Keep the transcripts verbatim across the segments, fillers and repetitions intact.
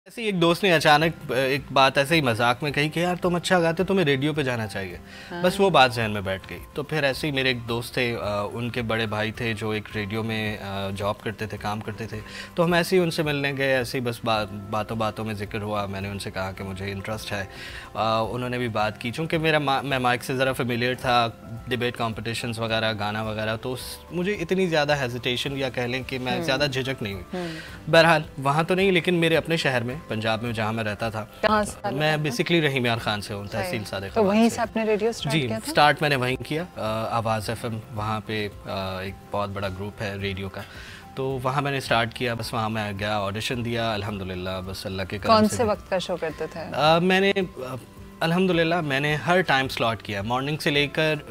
ऐसे ही एक दोस्त ने अचानक एक बात ऐसे ही मजाक में कही कि यार तुम अच्छा गाते हो, तुम्हें रेडियो पे जाना चाहिए। हाँ। बस वो बात जहन में बैठ गई। तो फिर ऐसे ही मेरे एक दोस्त थे, उनके बड़े भाई थे जो एक रेडियो में जॉब करते थे, काम करते थे। तो हम ऐसे ही उनसे मिलने गए, ऐसे ही बस बात बातों बातों में जिक्र हुआ। मैंने उनसे कहा कि मुझे इंटरेस्ट है। आ, उन्होंने भी बात की। चूँकि मेरा मैं माइक से ज़रा फेमिलियर था, डिबेट कॉम्पिटिशन्स वगैरह, गाना वगैरह, तो मुझे इतनी ज़्यादा हेजिटेशन या कह लें कि मैं ज़्यादा झिझक नहीं हुई। बहरहाल वहाँ तो नहीं, लेकिन मेरे अपने शहर में पंजाब में जहाँ मैं रहता था, मैं बेसिकली रहीम यार खान से हूँ, तहसील सादिक। तो वहीं से आपने रेडियो स्टार्ट किया था? स्टार्ट मैंने वहीं किया। आवाज़ एफएम, वहाँ पे एक बहुत बड़ा ग्रुप है रेडियो का, तो वहाँ मैंने स्टार्ट किया। बस वहाँ मैं गया, ऑडिशन दिया, अल्हम्दुलिल्लाह, बस अल्लाह के करम से। कौन से वक्त का शो करते थे? आ, मैंने अल्हम्दुलिल्लाह मैंने हर टाइम स्लॉट किया, मॉर्निंग से लेकर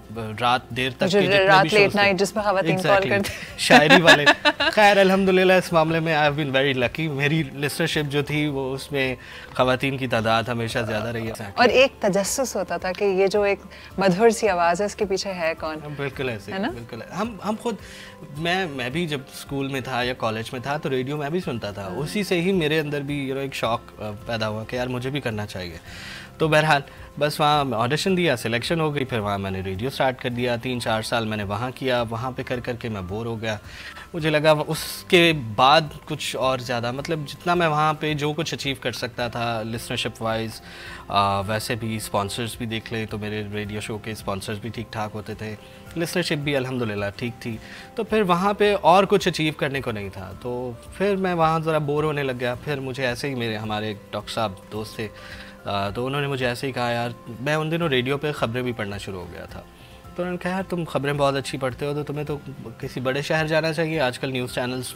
रात देर तक के जितने रात भी लेट नाइट जिसमें खवातीन कॉल करते शायरी वाले। खैर अल्हम्दुलिल्लाह इस मामले में I have been very lucky. मेरी लिस्टरशिप जो थी वो उसमें खवातीन की तादाद हमेशा ज़्यादा रही है। और एक तजस्सुस होता था कि ये जो एक मधुर सी आवाज़ है इसके पीछे है कौन। बिल्कुल ऐसे, बिल्कुल। हम हम खुद मैं मैं भी जब स्कूल में था या कॉलेज में था तो रेडियो मैं भी सुनता था। उसी से ही मेरे अंदर भी यू नो एक शौक पैदा हुआ कि यार मुझे भी करना चाहिए। तो बहरहाल बस वहाँ ऑडिशन दिया, सिलेक्शन हो गई, फिर वहाँ मैंने रेडियो स्टार्ट कर दिया। तीन चार साल मैंने वहाँ किया। वहाँ पे कर कर के मैं बोर हो गया। मुझे लगा उसके बाद कुछ और ज़्यादा, मतलब जितना मैं वहाँ पे जो कुछ अचीव कर सकता था लिसनरशिप वाइज, वैसे भी स्पॉन्सर्स भी देख ले तो मेरे रेडियो शो के स्पॉन्सर्स भी ठीक ठाक होते थे, लिसनरशिप भी अल्हम्दुलिल्लाह ठीक थी। तो फिर वहाँ पे और कुछ अचीव करने को नहीं था, तो फिर मैं वहाँ ज़रा बोर होने लग गया। फिर मुझे ऐसे ही मेरे हमारे डॉक्टर साहब दोस्त थे, आ, तो उन्होंने मुझे ऐसे ही कहा, यार मैं उन दिनों रेडियो पे ख़बरें भी पढ़ना शुरू हो गया था। तो उन्होंने कहा यार तुम ख़बरें बहुत अच्छी पढ़ते हो, तो तुम्हें तो किसी बड़े शहर जाना चाहिए। आजकल न्यूज़ चैनल्स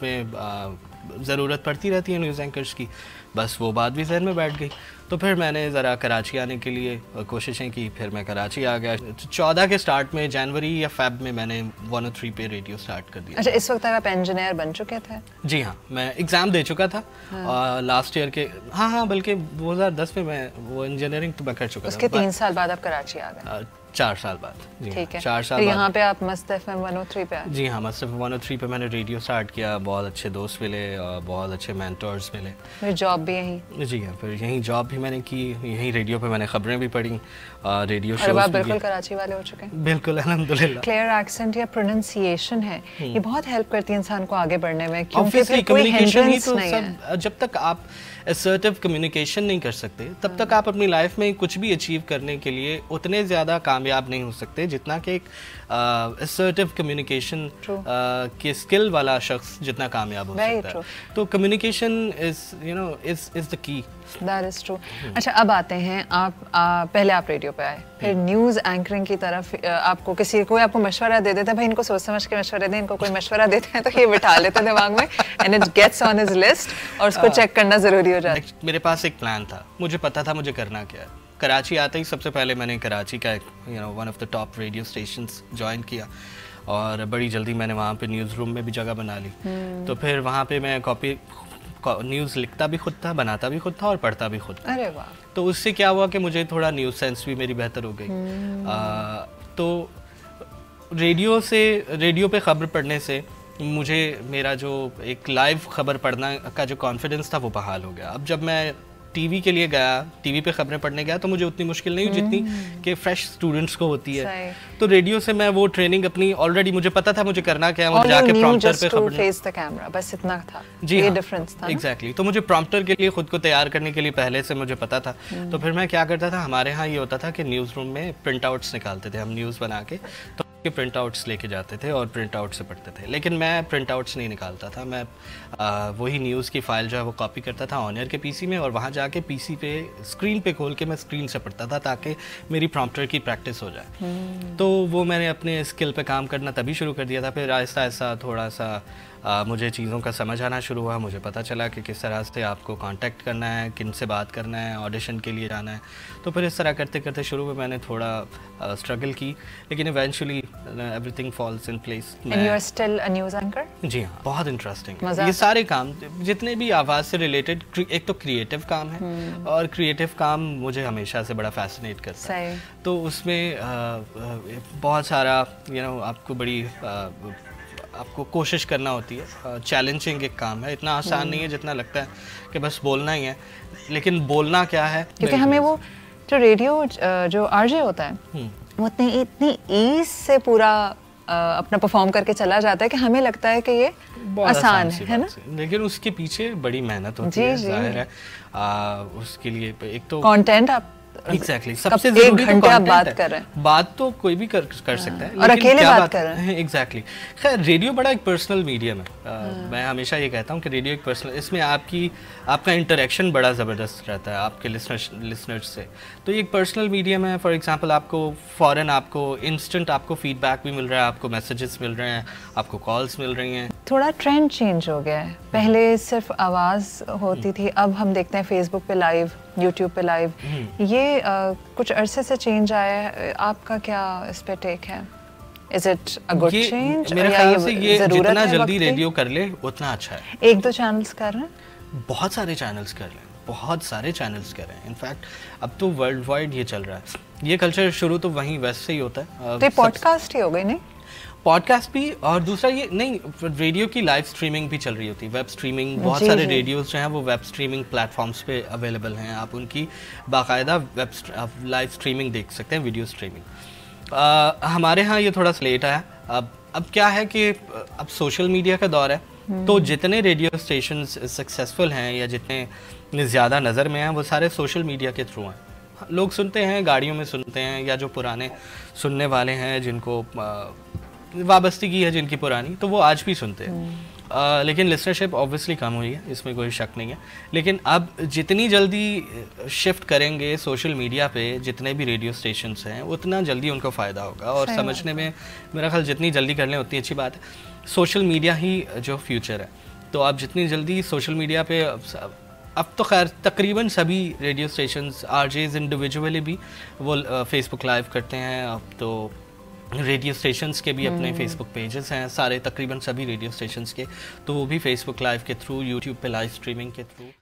में ज़रूरत पड़ती रहती है न्यूज़ एंकर्स की। बस वो बात भी जहन में बैठ गई। तो फिर मैंने ज़रा कराची आने के लिए कोशिशें की। फिर मैं कराची आ गया। चौदह के स्टार्ट में, जनवरी या फेब में मैंने वन ओ थ्री पे रेडियो स्टार्ट कर दिया। अच्छा, इस वक्त आप इंजीनियर बन चुके थे? जी हाँ, मैं एग्ज़ाम दे चुका था। हाँ। लास्ट ईयर के, हाँ हाँ बल्कि दो हज़ार दस में मैं वो इंजीनियरिंग तो मैं कर चुका था। उसके तीन साल बाद आप कराची आ गए? चार साल बाद। ठीक है, चार साल तो यहाँ पे आप मस्त एफएम वन ओ थ्री पे आए? जी हाँ, मस्त एफएम वन ओ थ्री पे मैंने रेडियो स्टार्ट किया। बहुत अच्छे दोस्त मिले और बहुत अच्छे मेंटर्स मिले। फिर जॉब भी यहीं? जी हाँ, फिर यहीं जॉब भी मैंने की, यहीं रेडियो पे मैंने खबरें भी पढ़ी, रेडियो शोज़ भी। आप बिल्कुल कराची वाले हो चुके हैं? बिल्कुल अल्हम्दुलिल्लाह। क्लियर एक्सेंट या प्रोनाउंसिएशन है, ये बहुत हेल्प करती है इंसान को आगे बढ़ने में, क्योंकि फिर कोई हिंड्रेंस नहीं है। जब तक आप असर्टिव कम्युनिकेशन नहीं कर सकते तब तक आप अपनी लाइफ में कुछ भी अचीव करने के लिए उतने ज़्यादा कामयाब नहीं हो सकते जितना कि एक असर्टिव कम्युनिकेशन के स्किल वाला शख्स जितना कामयाब हो सकता है। तो communication is you know is is the key. That is true. अच्छा, अब आते हैं आप आ, पहले आप रेडियो पे आए, फिर न्यूज़ एंकरिंग की तरफ। आपको किसी कोई आपको मशवरा दे देता है, भाई इनको सोच समझ के मशवरा दें, इनको कोई मशवरा देते हैं तो ये बिठा लेते हैं दिमाग में, and it gets on his list और उसको चेक करना ज़रूरी हो जाता है। मेरे पास एक प्लान था, मुझे पता था मुझे करना क्या है। कराची आते ही सबसे पहले मैंने कराची का you know one of the top radio stations join किया और बड़ी जल्दी मैंने वहाँ पे न्यूज़ रूम में भी जगह बना ली। तो फिर वहाँ पे मैं कॉपी न्यूज़ लिखता भी खुद था, बनाता भी खुद था और पढ़ता भी खुद था। अरे वाह। तो उससे क्या हुआ कि मुझे थोड़ा न्यूज़ सेंस भी मेरी बेहतर हो गई। आ, तो रेडियो से रेडियो पे ख़बर पढ़ने से मुझे मेरा जो एक लाइव खबर पढ़ना का जो कॉन्फिडेंस था वो बहाल हो गया। अब जब मैं टीवी के लिए गया, टीवी पे खबरें पढ़ने गया, तो मुझे उतनी मुश्किल नहीं हुई जितनी कि फ्रेश स्टूडेंट्स को होती है। तो रेडियो से मैं वो ट्रेनिंग अपनी ऑलरेडी मुझे पता था मुझे करना क्या है, मुझे जाके प्रॉम्प्टर पे खबर फेस द कैमरा, बस इतना था। जी ये हाँ, डिफरेंस था। एग्जैक्टली। तो मुझे प्रॉम्प्टर के लिए खुद को तैयार करने के लिए पहले से मुझे पता था। तो फिर मैं क्या करता था, हमारे यहाँ ये होता था कि न्यूज़ रूम में प्रिंट आउट्स निकालते थे हम, न्यूज़ बना के तो के प्रिंट आउट्स लेके जाते थे और प्रिंट आउट से पढ़ते थे। लेकिन मैं प्रिंट आउट्स नहीं निकालता था, मैं आ, वही न्यूज़ की फ़ाइल जो है वो कॉपी करता था ऑन एयर के पीसी में और वहाँ जाके पीसी पे स्क्रीन पे खोल के मैं स्क्रीन से पढ़ता था ताकि मेरी प्रॉम्प्टर की प्रैक्टिस हो जाए। तो वो मैंने अपने स्किल पे काम करना तभी शुरू कर दिया था। फिर आहिस्ता आहिस्ता थोड़ा सा आ, मुझे चीज़ों का समझ आना शुरू हुआ। मुझे पता चला कि किस तरह से आपको कांटेक्ट करना है, किन से बात करना है, ऑडिशन के लिए जाना है। तो फिर इस तरह करते करते शुरू में मैंने थोड़ा स्ट्रगल की, लेकिन eventually everything falls in place. And you are still a news anchor? जी हाँ, बहुत इंटरेस्टिंग। ये सारे काम जितने भी आवाज़ से रिलेटेड, एक तो क्रिएटिव काम है और क्रिएटिव काम मुझे हमेशा से बड़ा फैसिनेट करता है। तो उसमें बहुत सारा यू नो आपको बड़ी आपको कोशिश करना होती है, चैलेंजिंग एक काम है, इतना आसान नहीं है जितना लगता है कि बस बोलना ही है, लेकिन बोलना क्या है, क्योंकि हमें वो जो रेडियो जो आरजे होता है वो इतनी इतनी ईज से पूरा अपना परफॉर्म करके चला जाता है कि हमें लगता है कि ये आसान है, है ना, लेकिन उसके पीछे बड़ी मेहनत होती है, जाहिर है। आ, उसके लिए एक तो कंटेंट आप एग्जैक्टली exactly. सबसे जरूरी तो आप बात कर रहे हैं, बात तो कोई भी कर कर सकता है और अकेले बात, बात कर रहे हैं। Exactly exactly. खैर रेडियो बड़ा एक पर्सनल मीडियम है। uh, मैं हमेशा ये कहता हूँ कि रेडियो एक पर्सनल, इसमें आपकी आपका इंटरेक्शन बड़ा ज़बरदस्त रहता है आपके लिसनर्स लिसनर्स से। तो ये एक पर्सनल मीडियम है। फॉर एग्जांपल आपको फ़ौरन आपको इंस्टेंट आपको फीडबैक भी मिल रहा है, आपको मैसेजेस मिल रहे हैं, आपको कॉल्स मिल रही हैं। थोड़ा ट्रेंड चेंज हो गया है, पहले सिर्फ आवाज़ होती थी, अब हम देखते हैं फेसबुक पे लाइव, यूट्यूब पे लाइव। ये uh, कुछ अरसे से चेंज आया है, आपका क्या इस पे टेक है? Is it a good change? मेरे ख्याल से ये जितना जल्दी रेडियो कर ले उतना अच्छा है। एक दो चैनल्स कर रहे हैं, बहुत सारे चैनल्स कर रहे हैं, बहुत सारे चैनल्स कर रहे हैं। इनफैक्ट अब तो वर्ल्ड वाइड ये चल रहा है। ये कल्चर शुरू तो वहीं वेस्ट से ही होता है। तो पॉडकास्ट ही हो गई नहीं? पॉडकास्ट भी, और दूसरा ये नहीं, रेडियो की लाइव स्ट्रीमिंग भी चल रही होती है, वेब स्ट्रीमिंग। बहुत सारे रेडियोज जो हैं वो वेब स्ट्रीमिंग प्लेटफॉर्म्स पे अवेलेबल हैं, आप उनकी बाकायदा वेब लाइव स्ट्रीमिंग देख सकते हैं, वीडियो स्ट्रीमिंग। हमारे यहाँ ये थोड़ा स्लेट है। अब अब क्या है कि अब सोशल मीडिया का दौर है, तो जितने रेडियो स्टेशन सक्सेसफुल हैं या जितने ज़्यादा नज़र में हैं वो सारे सोशल मीडिया के थ्रू हैं। लोग सुनते हैं, गाड़ियों में सुनते हैं, या जो पुराने सुनने वाले हैं जिनको वाबस्तगी है जिनकी पुरानी, तो वो आज भी सुनते हैं। आ, लेकिन लिसनरशिप ऑब्वियसली कम हुई है, इसमें कोई शक नहीं है। लेकिन अब जितनी जल्दी शिफ्ट करेंगे सोशल मीडिया पे जितने भी रेडियो स्टेशंस हैं, उतना जल्दी उनको फ़ायदा होगा। और समझने में मेरा ख्याल जितनी जल्दी कर लें उतनी अच्छी बात है। सोशल मीडिया ही जो फ्यूचर है, तो आप जितनी जल्दी सोशल मीडिया पे, अब तो खैर तकरीबन सभी रेडियो स्टेशंस आरजेज इंडिविजुअली भी वो फेसबुक लाइव करते हैं। अब तो रेडियो स्टेशंस के भी अपने फेसबुक पेजेस हैं सारे, तकरीबन सभी रेडियो स्टेशंस के, तो वो भी फेसबुक लाइव के थ्रू, यूट्यूब पे लाइव स्ट्रीमिंग के थ्रू